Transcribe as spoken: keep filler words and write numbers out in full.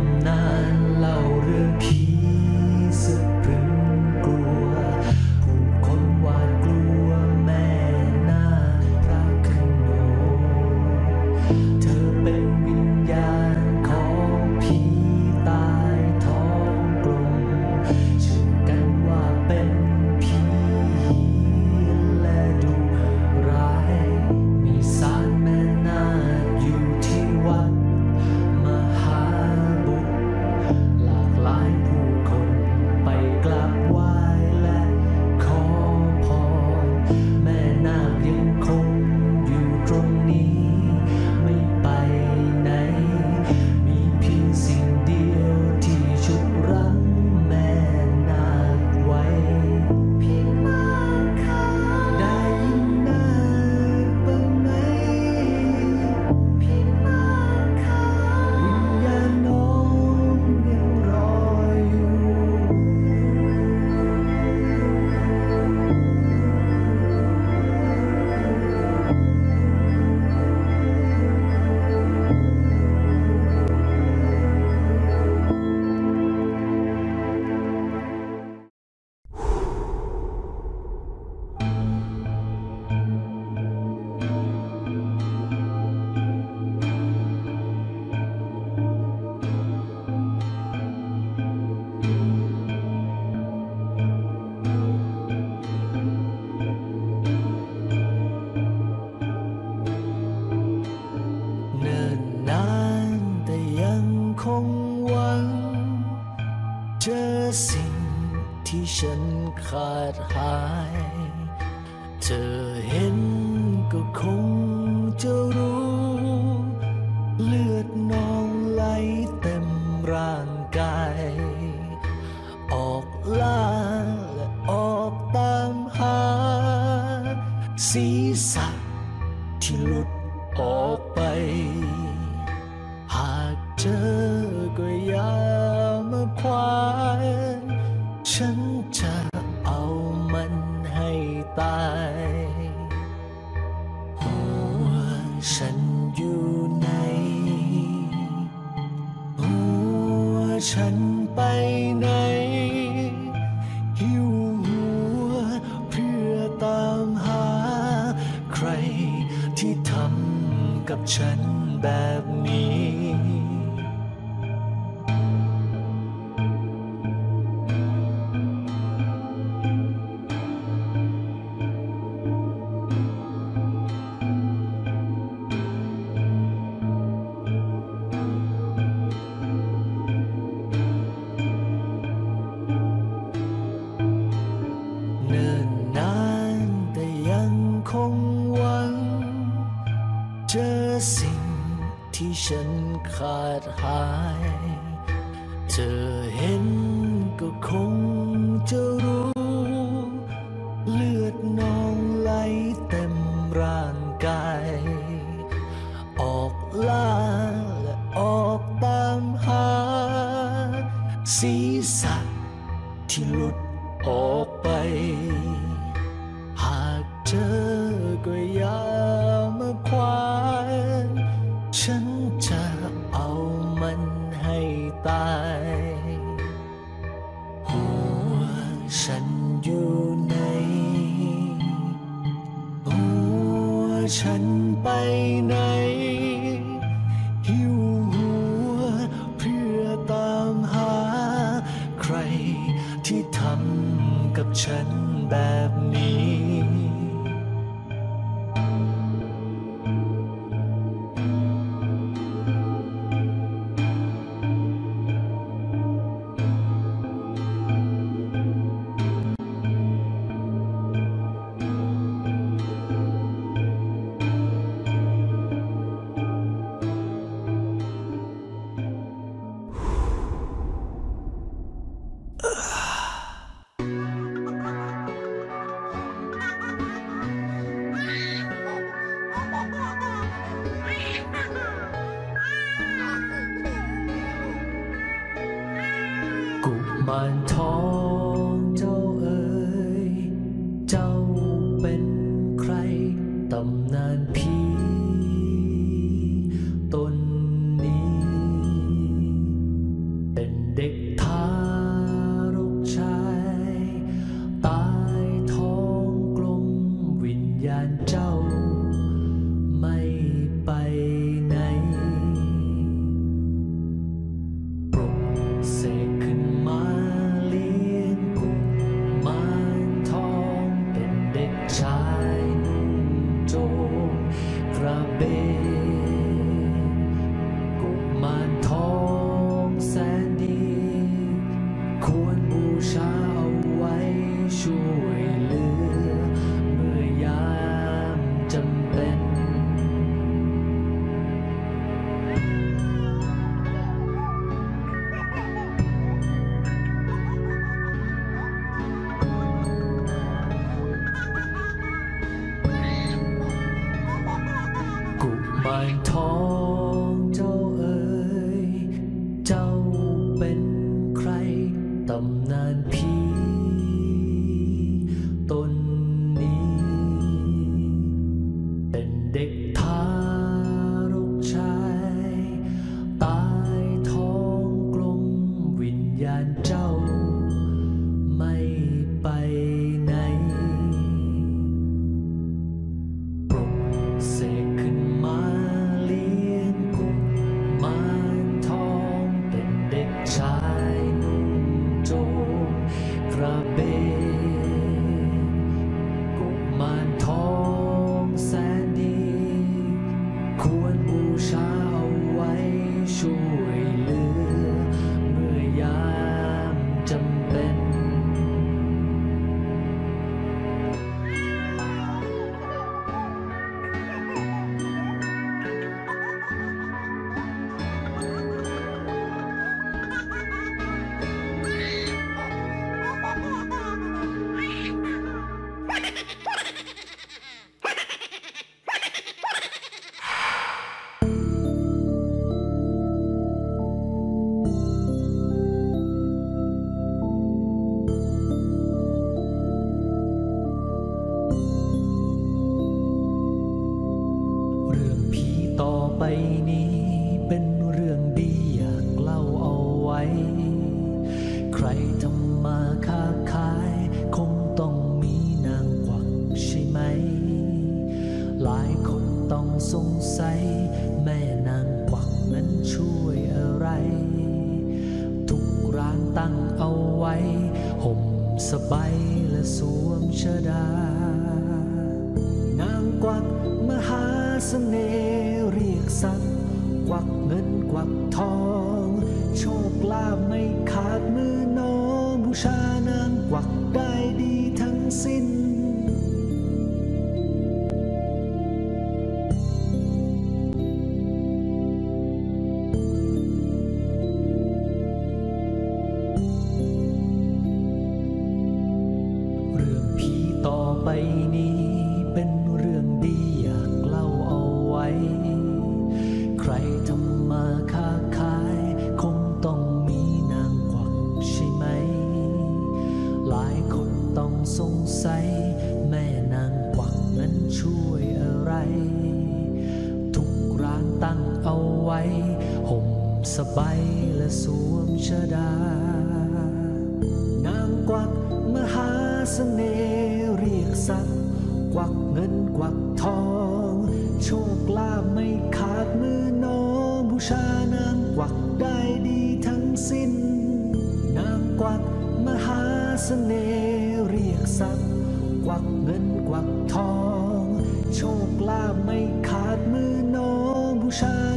ำนานเล่าเรื่องผีสะพรึงกลัวผู้คนหวาดกลัวแม่นาคพระโขนงเธอเป็นวิญญาณของผีตายท้องกลมเชื่อกันว่าเป็นผีและดุร้ายมีศาลแม่นาคอยู่ที่วัดมหาบุตรหลากหลายผู้คนไปกราบไหว้และขอพรแม่นาคยังคงอยู่ตรงนี้ไม่ไปไหนมีเพียงสิ่งเดียวที่ชุบรั้งแม่นาคไว้พี่นาคค่ะได้ยินนาคบ้างไหมพี่นาคค่ะวิญญาณน้องยังรออยู่เนิ่นนานแต่ยังคงหวังเจอสิ่งที่ฉันขาดหายเธอเห็นก็คงจะรู้เลือดนองไหลเต็มร่างกายออกล่าและออกตามหาศีรษะที่หลุดออกไปหากเจอก็อย่ามาควานฉันจะเอามันให้ตายหัวฉันอยู่ไหนหัวฉันไปไหนหิวหัวเพื่อตามหาใครที่ทำกับฉันแบบนี้เนิ่นนานแต่ยังคงหวังเจอสิ่งที่ฉันขาดหายเธอเห็นก็คงจะรู้เลือดนองไหลเต็มร่างกายออกล่าและออกตามหาศีรษะที่หลุดออกไปหากเจอก็อย่ามาควานฉันจะเอามันให้ตายหัวฉันอยู่ไหนหัวฉันไปไหนหิวหัวเพื่อตามหาใครที่ทำกับฉันแบบนี้ มารทองเจ้าเอ๋ยเจ้าเป็นใครตำนานผีตนนี้เป็นเด็กทารกชายตายท้องกลมวิญญาณเจ้าไม่ไปไหนปลุกเสกขึ้นมาเลี้ยงกุมารทองเป็นเด็กชายนุ่งโจงกระเบนกุมารทองแสนดีควรบูชาเอาไว้ช่วยเหลือเมื่อยามจำเป็นกุมารทองเจ้าเอ๋ยเจ้าเป็นใครตำนานผีตนนี้เป็นเด็กทารกชายตายท้องกลมวิญญาณเจ้าไม่ไปไหนปลุกเสกขึ้นมาเลี้ยงกุมารทองเป็นเด็กชายนุ่งโจงกระเบนกุมารทองแสนดีควรบูชาเอาไว้ช่วยเหลือเมื่อยามจำเป็น เรื่องผีต่อไปนี้เป็นเรื่องดีอยากเล่าเอาไว้ ใครทำมาค้าขายคงต้องมีนางกวักใช่ไหม หลายคนต้องสงสัยแม่นางกวักนั้นช่วยอะไร ทุกร้านตั้งเอาไว้ห่มสบายและสวมชฎานางกวักมหาเสน่ห์เรียกทรัพย์กวักเงินกวักทองโชคลาภไม่ขาดมือน้องบูชานางกวักได้ดีทั้งสิ้นเรื่องผีต่อไปนี้เป็นเรื่องดีอยากเล่าเอาไว้ ใครทำมาค้าขายคงต้องมีนางกวักใช่ไหม หลายคนต้องสงสัยแม่นางกวักนั้นช่วยอะไร ทุกร้านตั้งเอาไว้ห่มสบายและสวมชฎานางกวักมหาเสน่ห์เรียกทรัพย์กวักเงินกวักทองโชคลาภไม่ขาดมือน้องบูชานางกวักได้ดีทั้งสิ้นนางกวักมหาเสน่ห์เรียกทรัพย์กวักเงินกวักทองโชคลาภไม่ขาดมือน้องบูชา